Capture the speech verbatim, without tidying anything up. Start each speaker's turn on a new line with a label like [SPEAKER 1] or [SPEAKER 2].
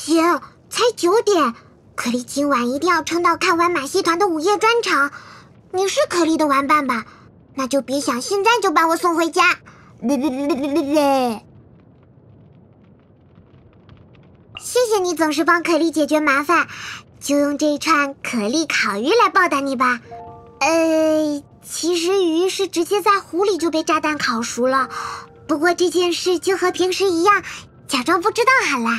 [SPEAKER 1] 行，才九点，可莉今晚一定要撑到看完马戏团的午夜专场。你是可莉的玩伴吧？那就别想现在就把我送回家。别别别别别别别！谢谢你总是帮可莉解决麻烦，就用这串可莉烤鱼来报答你吧。呃，其实鱼是直接在壶里就被炸弹烤熟了，不过这件事就和平时一样，假装不知道好啦。